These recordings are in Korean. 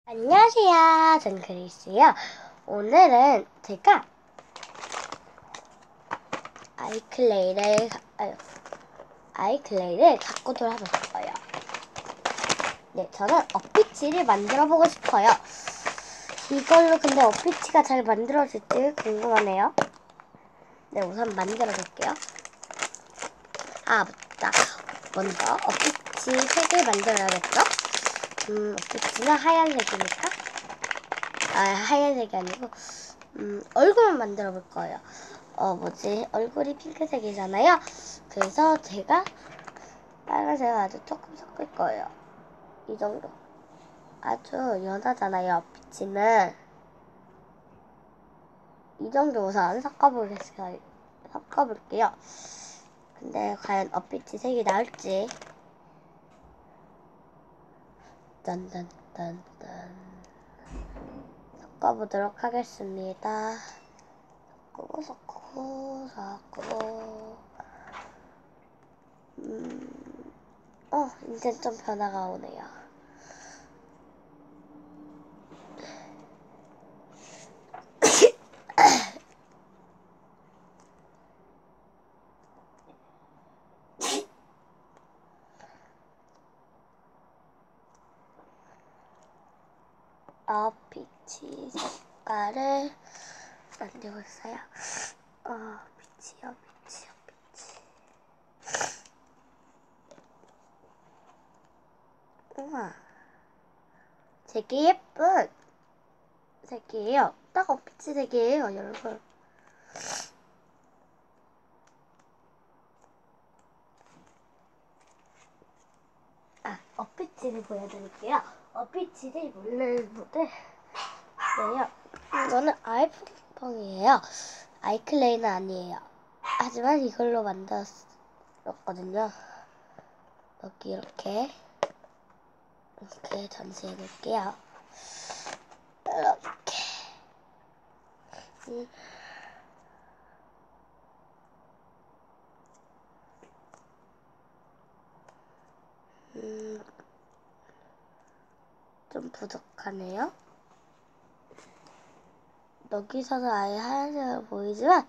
안녕하세요. 전 그리스예요. 오늘은 제가 아이클레이를 갖고 돌아볼 거예요. 네, 저는 어피치를 만들어 보고 싶어요. 이걸로 근데 어피치가 잘 만들어질지 궁금하네요. 네, 우선 만들어 볼게요. 아, 맞다. 먼저 어피치 색을 만들어야겠죠? 어피치는 하얀색이니까. 하얀색이 아니고 얼굴만 만들어 볼 거예요. 얼굴이 핑크색이잖아요. 그래서 제가 빨간색을 아주 조금 섞을 거예요. 이 정도. 아주 연하잖아요, 빛이는. 이 정도 우선 섞어볼게요. 근데 과연 어피치 색이 나올지. 딴딴딴딴. 섞어보도록 하겠습니다. 섞고. 이제 좀 변화가 오네요. 빛이 색깔을 만들고 있어요. 빛이요. 우와, 되게 예쁜 색이에요. 딱 빛이 색이에요, 여러분. 어피치를 보여드릴게요. 어피치를 모델이에요. 이거는 아이폰이에요. 아이클레이는 아니에요. 하지만 이걸로 만들었거든요. 여기 이렇게 전시해 놓을게요. 이렇게. 좀 부족하네요. 여기서는 아예 하얀색으로 보이지만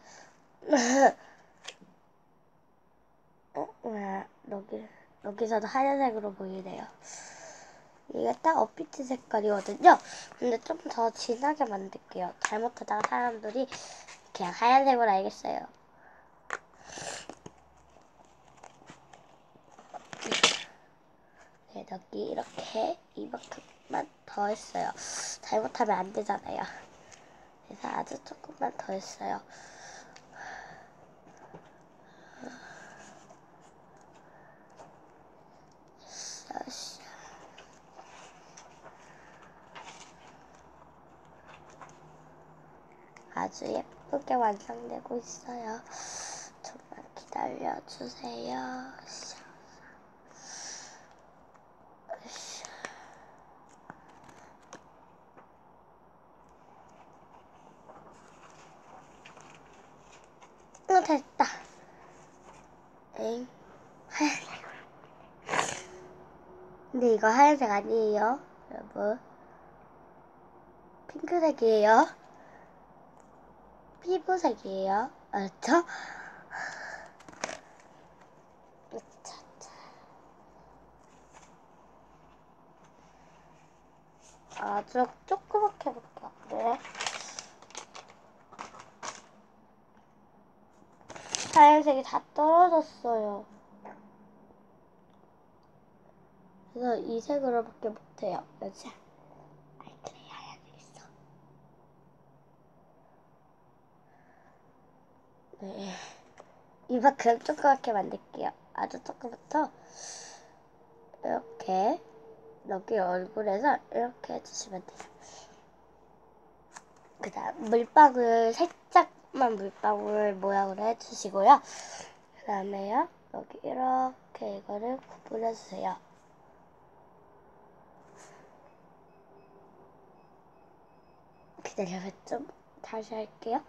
여기서도 하얀색으로 보이네요. 이게 딱 어피치 색깔이거든요. 근데 좀 더 진하게 만들게요. 잘못하다가 사람들이 그냥 하얀색으로 알겠어요. 네, 여기 이렇게 이만큼만 더 했어요. 잘못하면 안 되잖아요. 그래서 아주 조금만 더 했어요. 아주 예쁘게 완성되고 있어요. 조금만 기다려주세요. 됐다. 하얀색. 근데 이거 하얀색 아니에요, 여러분. 핑크색이에요. 피부색이에요. 알았죠? 아주 조그맣게 볼게요. 네. 하얀색이 다 떨어졌어요. 그래서 이 색으로밖에 못해요. 여기 아이클레이 하얀색 있어. 네. 이만큼 조그맣게 만들게요. 아주 조금부터 이렇게 여기 얼굴에서 이렇게 해주시면 돼요. 그 다음 살짝만 물방울 모양으로 해주시고요. 그 다음에요, 여기 이렇게 이거를 구분해주세요. 기다려요. 좀 다시 할게요.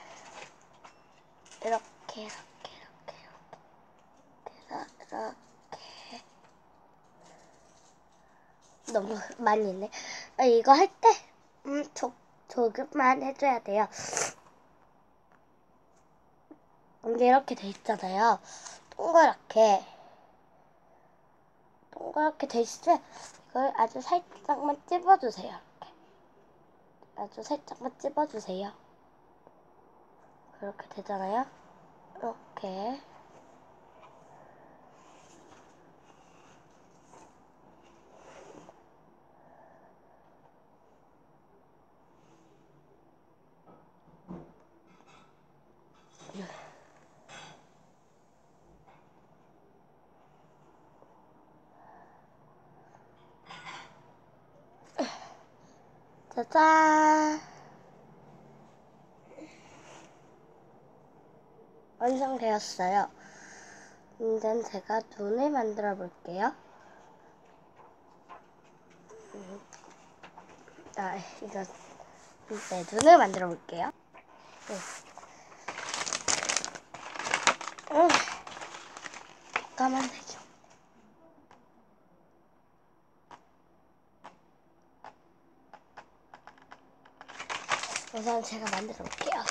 이렇게 해서 이렇게. 너무 많이 있네. 이거 할 때 조금만 해줘야 돼요. 이게 이렇게 돼 있잖아요. 동그랗게 돼 있을 때 이걸 아주 살짝만 찝어주세요. 이렇게. 아주 살짝만 찝어주세요. 그렇게 되잖아요. 이렇게. 짜잔! 완성되었어요. 이제 제가 눈을 만들어 볼게요. 이거 눈을 만들어 볼게요. 까만색이요. 우선 제가 만들어 볼게요.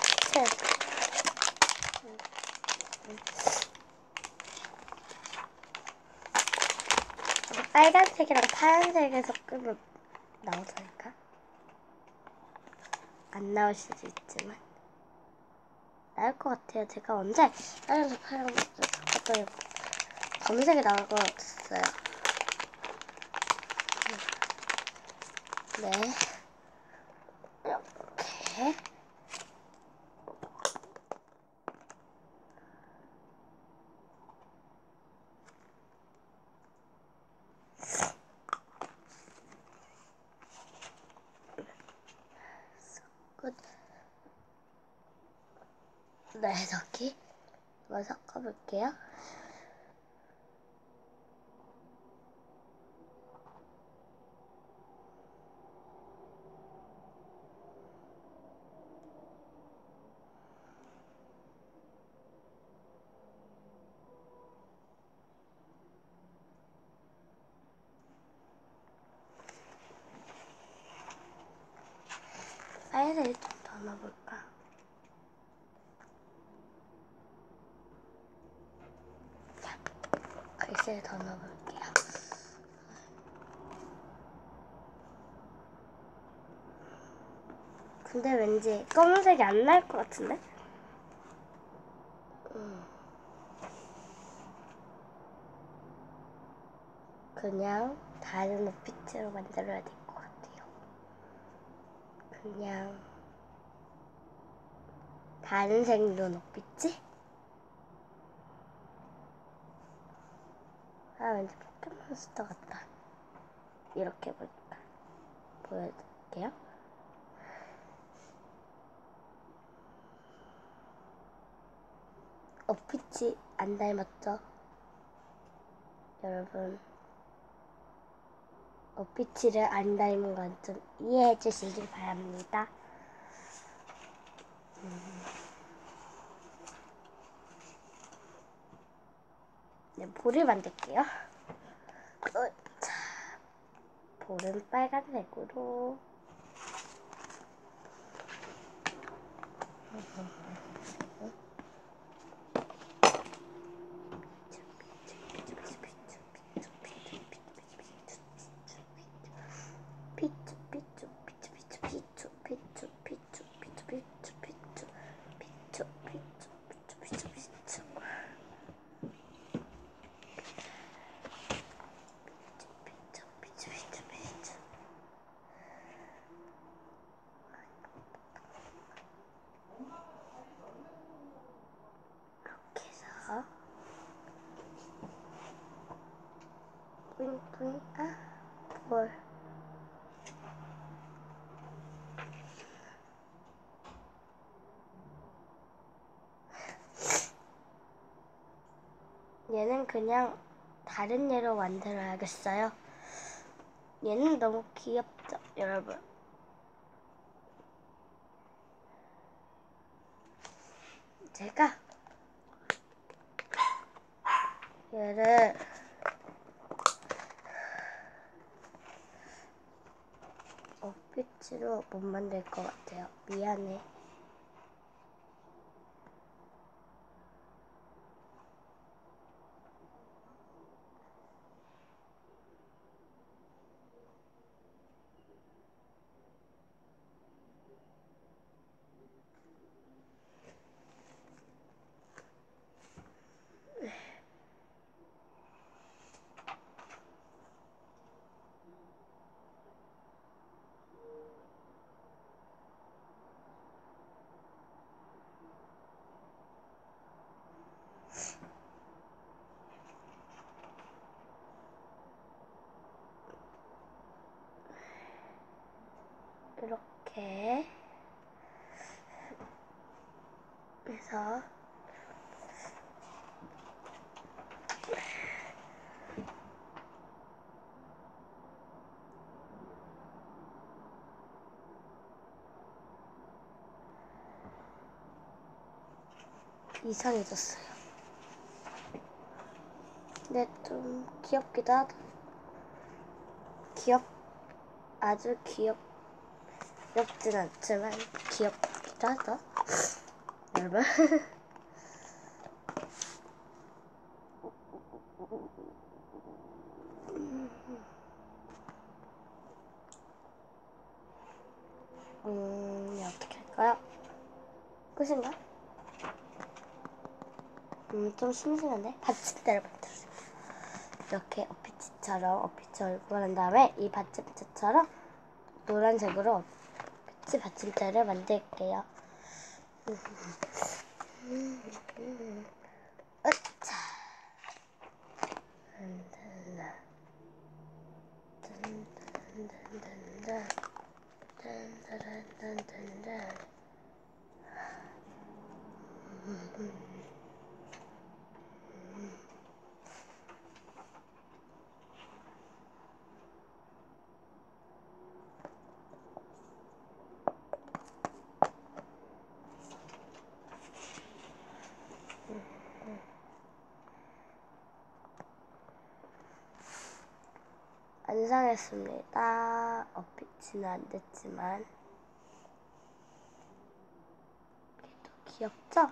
빨간색이랑 파란색을 섞으면 나오잖을까? 안 나올 수도 있지만 나올 것 같아요. 제가 언제 빨간색 파란색 섞었더니 검은색이 나올 것 같았어요. 네, 이렇게 끝. 네, 여기 이걸 섞어볼게요. 빨간색을 좀 더 넣어볼까? 글씨를 더 넣어볼게요. 근데 왠지 검은색이 안 나올 것 같은데? 그냥 다른 눈빛으로 만들어야 될 것 같아요. 그냥 다른 색 눈빛이? 왠지 포켓몬스터 같다. 이렇게 보여드릴게요. 빛이 안 닮았죠? 여러분, 빛이를 안 닮은 건 좀 이해해 주시길 바랍니다. 네, 볼을 만들게요. 자, 볼은 빨간색으로. 피추 피추 피추 피추 피추 피추 피추 피추 피추 피추 피추 피추 피추 피추 피추 이렇게 해서 뿌잉뿌잉 볼 얘는 그냥 다른 얘로 만들어야겠어요. 얘는 너무 귀엽죠, 여러분? 제가 얘를 어피치로 못 만들 것 같아요. 미안해. 이렇게 해서 이상해졌어요. 근데 좀 귀엽기도 하다. 아주 귀엽진 않지만 귀엽기도 하다. 여러분. 어떻게 할까요? 끝인가? 좀 심심한데? 받침대를 만들어요. 이렇게 어피치 얼굴 한 다음에 이 받침대처럼 노란색으로 어피치 받침대를 만들게요. 으차. 완성했습니다. 어피치는 안 됐지만 그래도 귀엽죠?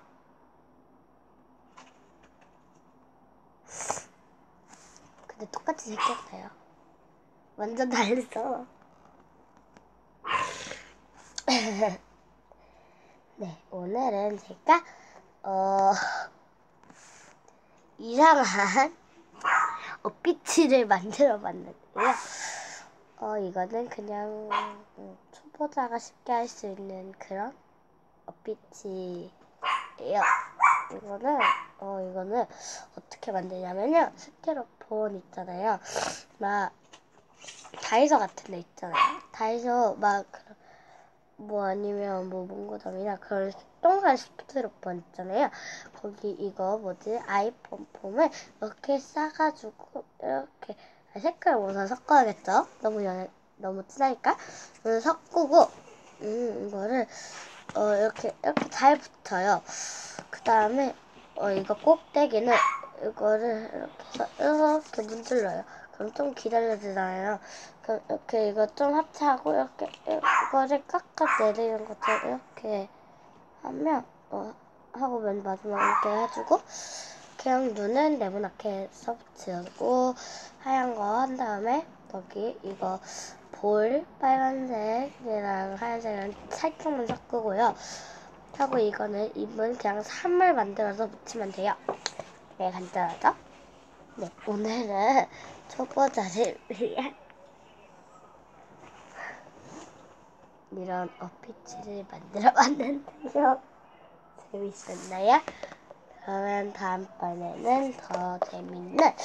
근데 똑같이 생겼어요. 완전 달랐어. 네, 오늘은 제가 이상한 어피치를 만들어 봤는데요. 이거는 그냥 초보자가 쉽게 할 수 있는 그런 어피치예요. 이거는 어떻게 만드냐면요. 스티로폼 있잖아요. 막 다이소 같은 데 있잖아요. 다이소 뭐 아니면 뭐 몽고점이나 그런 동그란 스티로폼 있잖아요. 거기 이거 아이폰 폼을 이렇게 싸가지고 이렇게 색깔 우선 섞어야겠죠. 너무 진하니까 섞고 이거를 이렇게 잘 붙어요. 그 다음에 이거 꼭대기는 이거를 이렇게 해서 이렇게 문질러요. 그럼 좀 기다려지잖아요. 그럼 이렇게 이거 좀 합체하고 이렇게 이거를 깎아 내리는 것처럼 이렇게 하면 하고 맨 마지막 이렇게 해주고 그냥 눈은 네모나게 지우고 하얀 거 한 다음에 여기 이거 볼 빨간색이랑 하얀색이랑 살짝만 섞고요. 하고 이거는 입은 그냥 선물 만들어서 붙이면 돼요. 네, 간단하죠? 네, 오늘은 초보자를 위한 이런 어피치를 만들어 봤는데요. 재밌었나요? 그러면 다음번에는 더 재밌는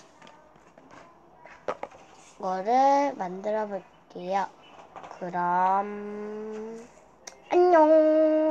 거를 만들어 볼게요. 그럼 안녕.